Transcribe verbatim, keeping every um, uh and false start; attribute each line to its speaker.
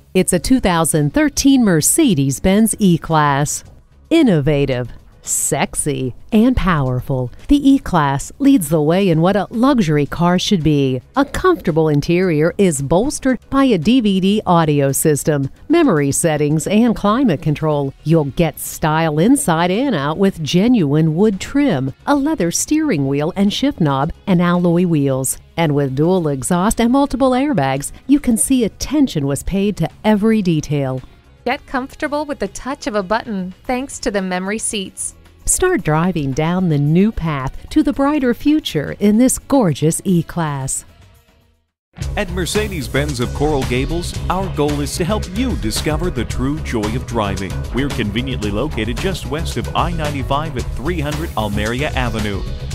Speaker 1: It's a two thousand thirteen Mercedes-Benz E-Class. Innovative, sexy, and powerful, the E-Class leads the way in what a luxury car should be. A comfortable interior is bolstered by a D V D audio system, memory settings, and climate control. You'll get style inside and out with genuine wood trim, a leather steering wheel and shift knob, and alloy wheels. And with dual exhaust and multiple airbags, you can see attention was paid to every detail.
Speaker 2: Get comfortable with the touch of a button thanks to the memory seats.
Speaker 1: Start driving down the new path to the brighter future in this gorgeous E-Class.
Speaker 3: At Mercedes-Benz of Coral Gables, our goal is to help you discover the true joy of driving. We're conveniently located just west of I ninety-five at three hundred Almeria Avenue.